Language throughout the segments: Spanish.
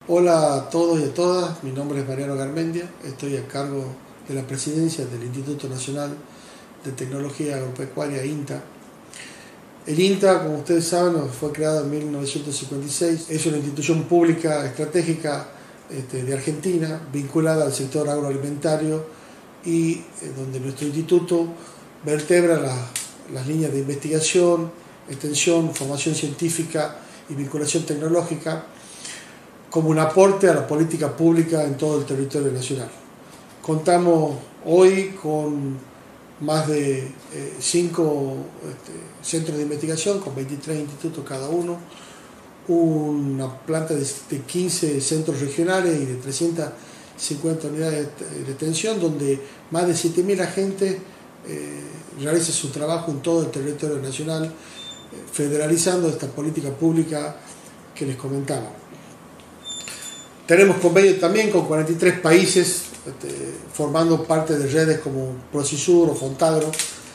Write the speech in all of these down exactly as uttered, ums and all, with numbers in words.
Hola a todos y a todas, mi nombre es Mariano Garmendia, estoy a cargo de la presidencia del Instituto Nacional de Tecnología Agropecuaria, INTA. El INTA, como ustedes saben, fue creado en mil novecientos cincuenta y seis, es una institución pública estratégica este, de Argentina, vinculada al sector agroalimentario y eh, donde nuestro instituto vertebra la, las líneas de investigación, extensión, formación científica y vinculación tecnológica como un aporte a la política pública en todo el territorio nacional. Contamos hoy con más de eh, cinco este, centros de investigación, con veintitrés institutos cada uno, una planta de, de quince centros regionales y de trescientas cincuenta unidades de detención, donde más de siete mil agentes eh, realizan su trabajo en todo el territorio nacional, eh, federalizando esta política pública que les comentaba. Tenemos convenios también con cuarenta y tres países, este, formando parte de redes como Procisur o Fontagro,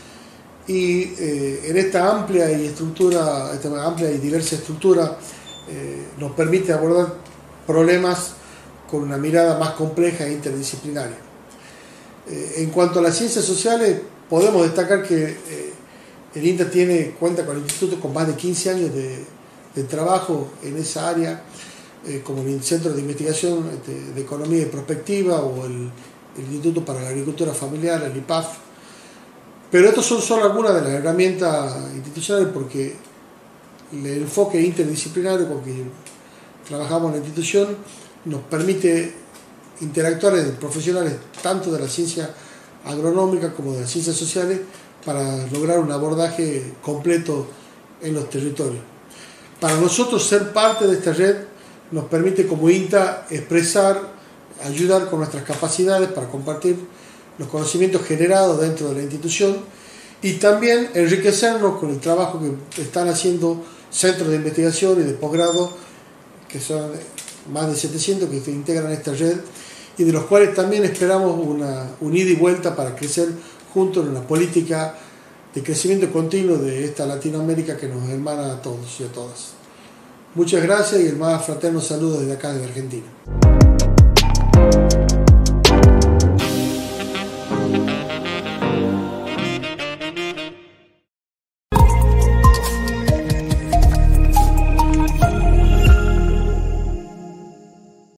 y eh, en esta amplia y estructura, esta amplia y diversa estructura eh, nos permite abordar problemas con una mirada más compleja e interdisciplinaria. Eh, en cuanto a las ciencias sociales, podemos destacar que eh, el INTA tiene, cuenta con el instituto con más de quince años de, de trabajo en esa área, Eh, como el Centro de Investigación de, de Economía y Prospectiva o el, el Instituto para la Agricultura Familiar, el I P A F. Pero estas son solo algunas de las herramientas institucionales, porque el enfoque interdisciplinario con que trabajamos en la institución nos permite interactuar entre profesionales tanto de la ciencia agronómica como de las ciencias sociales para lograr un abordaje completo en los territorios. Para nosotros, ser parte de esta red nos permite como INTA expresar, ayudar con nuestras capacidades para compartir los conocimientos generados dentro de la institución y también enriquecernos con el trabajo que están haciendo centros de investigación y de posgrado, que son más de setecientos que se integran en esta red y de los cuales también esperamos una, un ida y vuelta para crecer juntos en una política de crecimiento continuo de esta Latinoamérica que nos hermana a todos y a todas. Muchas gracias y el más fraterno saludo desde acá, desde Argentina.